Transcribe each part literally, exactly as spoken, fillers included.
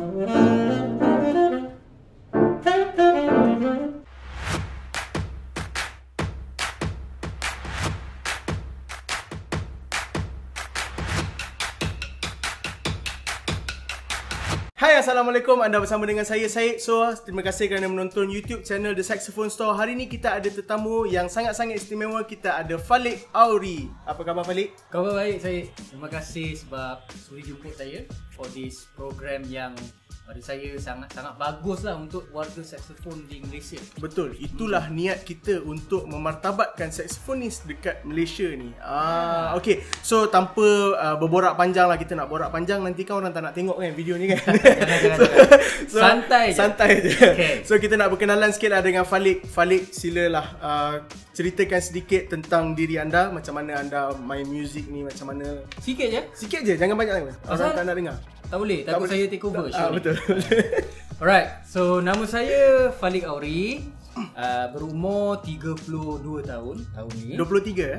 Hai, Assalamualaikum. Anda bersama dengan saya, Syed. So, terima kasih kerana menonton YouTube channel The Saxophone Store. Hari ni kita ada tetamu yang sangat-sangat istimewa. Kita ada Faliq Auri. Apa khabar, Faliq? Khabar baik, Syed. Terima kasih sebab sudi jemput saya for this program yang pada saya sangat-sangat bagus lah untuk warga saxophone di Malaysia. Betul, itulah hmm. niat kita untuk memartabatkan saksofonis dekat Malaysia ni. Ah, okay. So tanpa uh, berborak panjang lah, kita nak borak panjang nanti kan orang tak nak tengok kan video ni kan. Jangan, jangan, so, jangan. So, santai je. Santai je. Okay. So kita nak berkenalan sikit lah dengan Faliq. Faliq, silalah uh, ceritakan sedikit tentang diri anda, macam mana anda main muzik ni, macam mana. Sikit je? Sikit je, jangan banyak sangat. Orang tak nak dengar. Tak boleh, takut saya take over. Ah, betul. Alright, so nama saya Faliq Auri, uh, berumur tiga puluh dua tahun tahun ni. dua puluh tiga eh?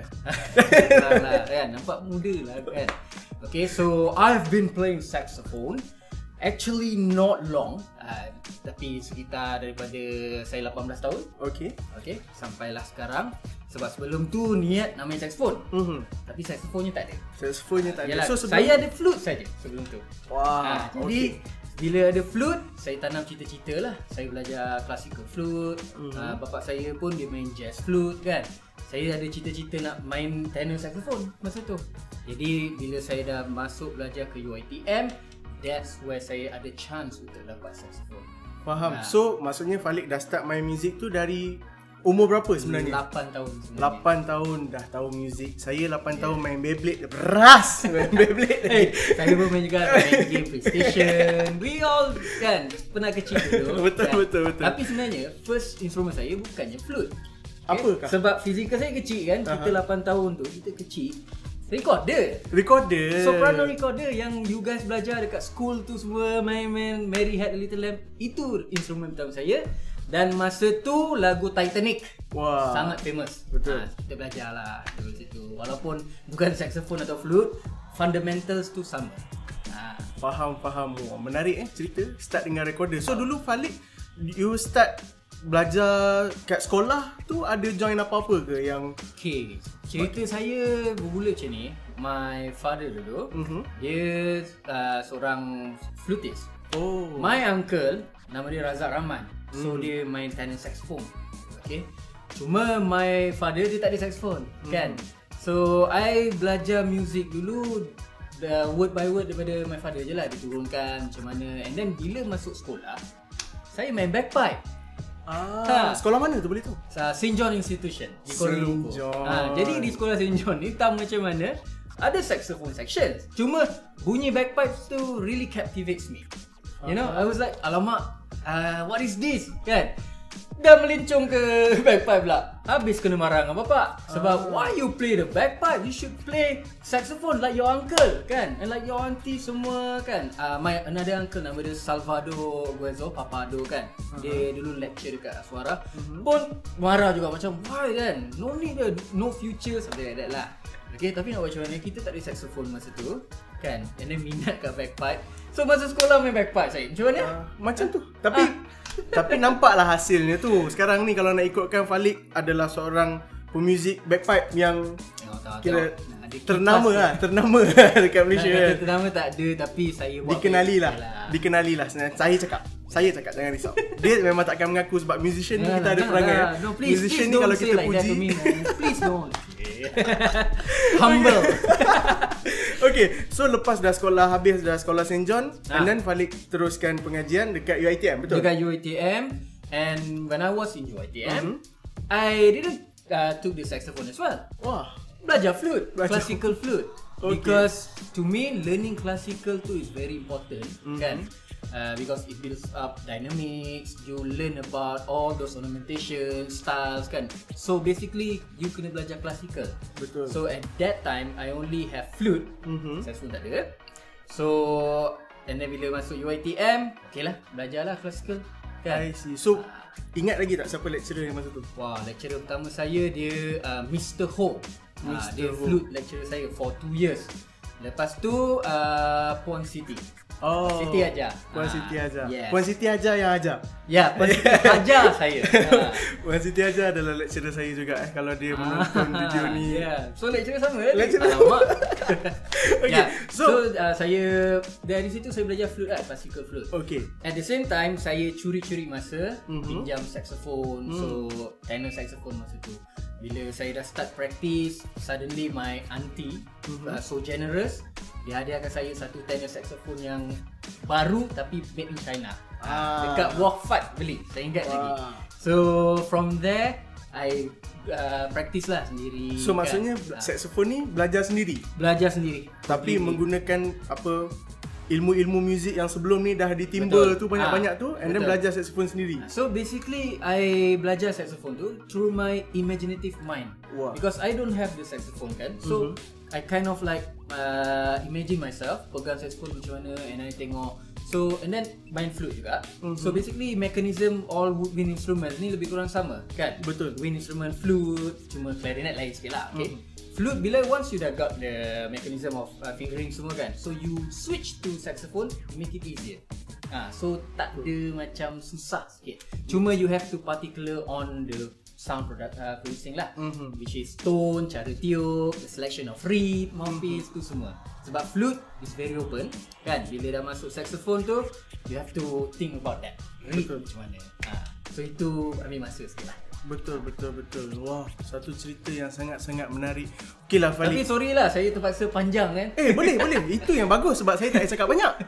Nah, nah, kan, nampak muda lah kan. Okay, so I've been playing saxophone actually not long, uh, tapi sekitar daripada saya lapan belas tahun. Okay. Okay, sampailah sekarang. Sebab sebelum tu niat nak main saxophone, mm-hmm. tapi saxophonenya tak ada. Saxophonenya tak ada. Yalah, So sebelum saya ada flute saja sebelum tu. Wah. Ha, jadi okay. bila ada flute, saya tanam cita-cita lah. Saya belajar classical flute. Mm-hmm. uh, Bapak saya pun dia main jazz flute kan. Saya ada cita-cita nak main tenor saxophone masa tu. Jadi bila saya dah masuk belajar ke U I T M, that's where saya ada chance untuk dapat saxophone. Faham. Ha. So maksudnya Faliq dah start main muzik tu dari umur berapa sebenarnya? lapan tahun sebenarnya. lapan tahun dah tahu muzik. Saya lapan yeah. tahun main Beyblade. Beras main Beyblade. Hey, saya pun main juga main game PlayStation. We all kan pernah kecil dulu. Betul, kan? betul, betul. Tapi sebenarnya first instrument saya bukannya flute. Okay? Apakah? Sebab fizikal saya kecil kan. Uh-huh. Kita lapan tahun tu, kita kecil. Recorder. Recorder. Soprano recorder yang you guys belajar dekat school tu semua, main-main Mary Had a Little Lamb. Itu instrumen pertama saya. Dan masa tu lagu Titanic. Wah. Sangat famous. Betul. Ha, kita belajar lah dari situ. Walaupun bukan saxophone atau flute, fundamentals tu sama. Ha. Faham, faham. Wah, menarik eh cerita. Start dengan recorder. So dulu Faliq, you start belajar kat sekolah tu ada join apa-apa ke yang? Okay, cerita okay. saya bermula macam ni. My father dulu, mm-hmm. dia uh, seorang flutist. Oh. My uncle, nama dia Razak Rahman. So mm. dia main tenor saxophone. Okay. Cuma my father dia tak ada saxophone, mm. kan. So I belajar music dulu, the word by word daripada my father je lah, diturunkan macam mana. And then bila masuk sekolah, saya main bagpipe. Ah, ha. Sekolah mana tu boleh tahu? Saint John Institution di Kuala Lumpur. Ha, jadi di sekolah Saint John ni tahu macam mana ada saxophone section. Cuma bunyi bagpipes tu really captivates me. You know, I was like, alamak, uh, what is this? Kan? Dah melincung ke bagpipe pula. Habis kena marah dengan bapak. Sebab, uh. why you play the bagpipe? You should play saxophone like your uncle, kan? And like your auntie semua, kan? Uh, my another uncle nama dia Salvador Guezo, Papado, kan? Uh-huh. Dia dulu lecture dekat Suara. Uh-huh. Pun marah juga macam, why kan? No need dia, no future, something like that lah. Okay, tapi nak buat macam mana? Kita tak ada saxophone masa tu, kan? And then minat kat bagpipe. So masa sekolah main bagpipe saya. Macam mana? Uh, macam tu. Tapi ah. tapi nampaklah hasilnya tu. Sekarang ni kalau nak ikutkan Faliq adalah seorang pemuzik bagpipe yang tengok, tengok, kira tengok. ternama lah, ternama dekat Malaysia. Nah, ternama tak ada, tapi saya buat dikenali lah. Dikenali lah. Saya cakap. Saya cakap jangan risau. Dia memang takkan mengaku sebab musician ni kita ada perangai. No, please, musician please ni kalau kita like puji. Me, please don't. Humble. Okay, so lepas dah sekolah, habis dah sekolah Saint John, ha. and then Faliq teruskan pengajian dekat U I T M, betul? Dekat U I T M, and when I was in U I T M, mm-hmm. I didn't uh, took the saxophone as well. Wah, belajar flute, belajar. Classical flute. Okay. Because to me, learning classical too is very important, mm-hmm. kan? Uh, because it builds up dynamics, you learn about all those ornamentation, styles kan. So basically, you kena belajar classical. Betul. So at that time, I only have flute. Mm-hmm. Saya pun tak ada. So, and then bila masuk U I T M, okay lah, belajarlah classical kan. I see. So, ingat lagi tak siapa lecturer yang masa tu? Wah, lecturer pertama saya dia uh, Mister Ho. Mister Uh, dia Ho. flute lecturer saya for two years. Lepas tu, uh, Puan Siti. Oh. Siti ajar. Puan Siti Ah, ajar. yes. Puan Siti ajar yang ajar. Ya, Puan Siti ajar saya. Ha. Puan Siti ajar adalah lecturer saya juga eh kalau dia menonton Ah, video ni. yeah. So lecturer sama kan? Lecturer. Alamak. Okay, yeah. so, So, so uh, saya dari situ saya belajar flute lah, classical flute. okay. At the same time saya curi-curi masa, Mhm. pinjam saxophone, Mm. so tenor saxophone masa tu. Bila saya dah start practice, suddenly my auntie Mhm. uh, so generous, dia hadiahkan saya satu tenor saxophone yang baru tapi made in China. Ah. Dekat Wafat beli, saya ingat Wah. lagi. So from there I uh, practice lah sendiri. So kan. maksudnya Ah, saxophone ni belajar sendiri belajar sendiri. tapi Completely. menggunakan apa ilmu-ilmu muzik yang sebelum ni dah ditimbul Betul. tu banyak-banyak Ah, tu and then betul. belajar saxophone sendiri. So basically I belajar saxophone tu through my imaginative mind. Wah. Because I don't have the saxophone kan. So Mhm. I kind of like uh, imagine myself pegang saxophone macam mana and I tengok. So and then main flute juga. Mhm. So basically mechanism all wind instruments ni lebih kurang sama kan. Betul. Wind instrument flute cuma clarinet lain sikit lah. Okay. Mhm. Flute bila once you dah got the mechanism of uh, fingering semua kan. So you switch to saxophone, you make it easier. Ah, so tak ada macam susah sikit. Cuma you have to particular on the sound product uh, producing lah, Mhm. which is tone, cara tiup, the selection of reed, mouthpiece tu semua. Sebab flute is very open kan. Bila dah masuk saxophone tu, you have to think about that. Reed Betul. macam mana. Ah, so itu ambil masa sikit lah. Betul betul betul. Wah, satu cerita yang sangat-sangat menarik. Okeylah Faliq. Tapi sorry lah, saya terpaksa panjang kan. Eh boleh boleh. Itu yang bagus sebab saya tak payah cakap banyak.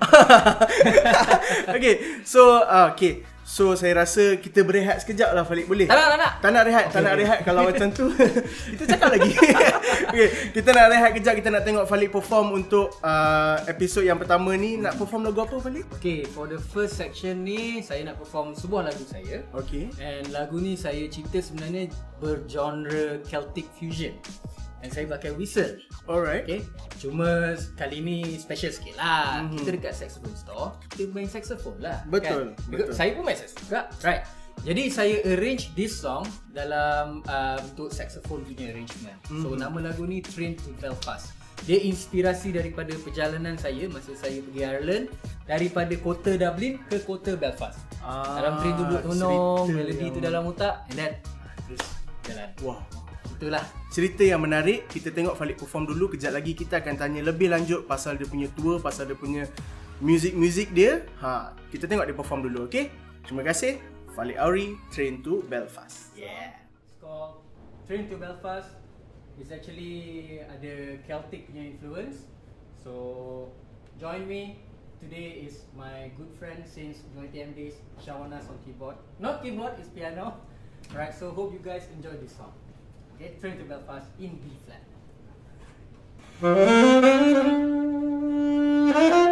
Okay. So uh, okay. So saya rasa kita berehat sekejap lah Faliq, boleh? Tak nak, tak nak. Tak nak rehat, tak Okay, nak okay. rehat kalau macam tu. Kita cakap lagi. Okay, kita nak rehat kejap, kita nak tengok Faliq perform untuk uh, episod yang pertama ni. Nak perform lagu apa Faliq? Okay, for the first section ni saya nak perform sebuah lagu saya. Okay. And lagu ni saya cipta sebenarnya bergenre Celtic fusion. And saya pakai whistle. Alright. Okay. Cuma kali ni special sikit lah. Mhm. Kita dekat Saxophone Store, kita main saxophone lah. Betul, Kan? betul. Saya pun main saxophone juga. Right. Jadi saya arrange this song dalam uh, bentuk saxophone punya arrangement. So Mhm. nama lagu ni Train to Belfast. Dia inspirasi daripada perjalanan saya masa saya pergi Ireland, daripada kota Dublin ke kota Belfast. Ah, Dalam train tu duduk tonong, cerita melodi yang- tu dalam otak, and then terus jalan. Wah. Itulah. Cerita yang menarik. Kita tengok Faliq perform dulu. Kejap lagi kita akan tanya lebih lanjut pasal dia punya tour, pasal dia punya music-music dia. Ha, kita tengok dia perform dulu, okay? Terima kasih. Faliq Auri, Train to Belfast. Yeah. It's called Train to Belfast. It's actually ada Celtic punya influence. So join me. Today is my good friend since Joint T M days, Shahwalnaz on keyboard. Not keyboard, it's piano. Alright, so hope you guys enjoy this song. Okay, Train to Belfast in B flat.